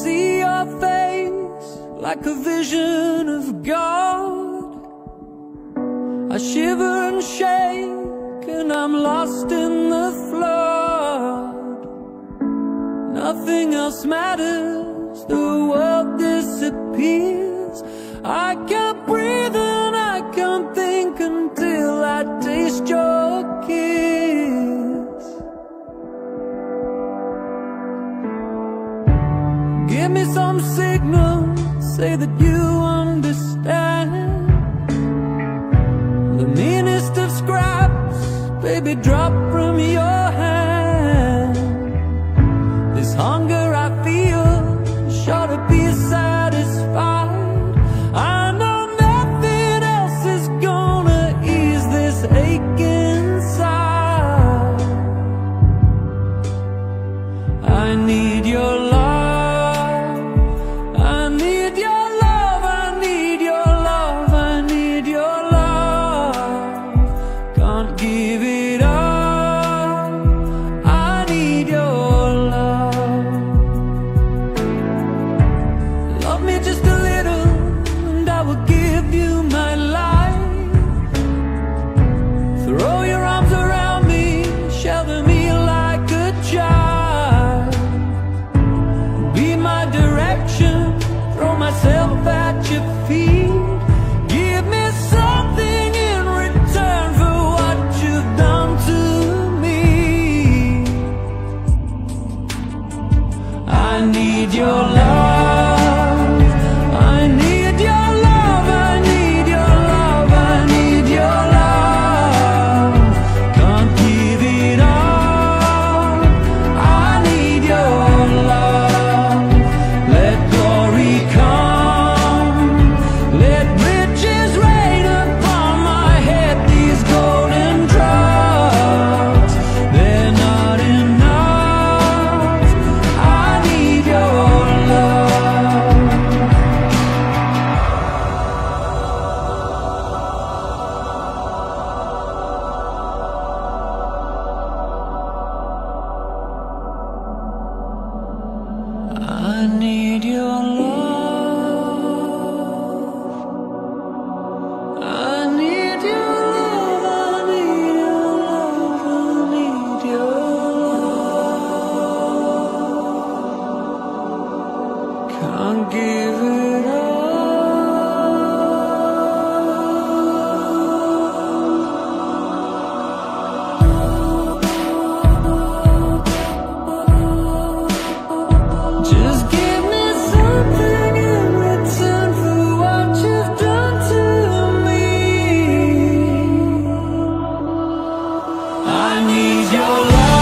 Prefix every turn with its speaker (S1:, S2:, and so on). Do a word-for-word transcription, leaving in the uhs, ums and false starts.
S1: see your face like a vision of God. I shiver and shake and I'm lost in the flood. Nothing else matters, the world disappears. I can't breathe and I can't think until I taste your kiss. Give me some signal, say that you understand. The meanest of scraps, baby, drop from your hand. This hunger I feel, sure to be satisfied. I know nothing else is gonna ease this ache inside. I need your love, I need your love, I need your love, I need your love. Can't give it up, I need your love. Love me just a little and I will give you my life. Throw your arms around me, shelter me like a child. Be my direction, throw myself at your feet. Give me something in return for what you've done to me. I need your love, I need your love, I need your love, I need your love. Can't give it up, I need your love. Let glory come, let riches rain upon my head. These golden drops, they're not enough. I need your love. I need your love, I need your love, I need your love, I need your love. Can't give it up. Just give me something in return for what you've done to me. I need your love.